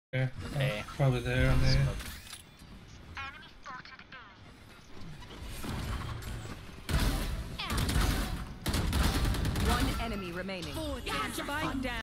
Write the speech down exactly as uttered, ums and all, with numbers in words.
Yeah, oh, A. probably there on there. One enemy remaining. Spike down.